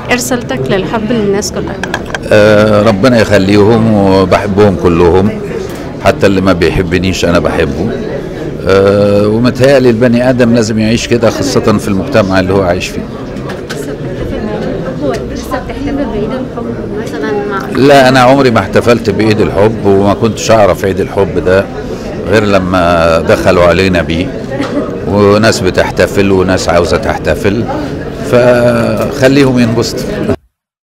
ايه رسالتك للحب للناس كلها؟ ربنا يخليهم، وبحبهم كلهم، حتى اللي ما بيحبنيش انا بحبه. ومتهيألي البني ادم لازم يعيش كده، خاصة في المجتمع اللي هو عايش فيه. لسه بتحتفل بعيد الحب مثلا مع؟ لا، انا عمري ما احتفلت بعيد الحب، وما كنتش اعرف عيد الحب ده غير لما دخلوا علينا بيه، وناس بتحتفل وناس عاوزة تحتفل، فخليهم ينبسطوا.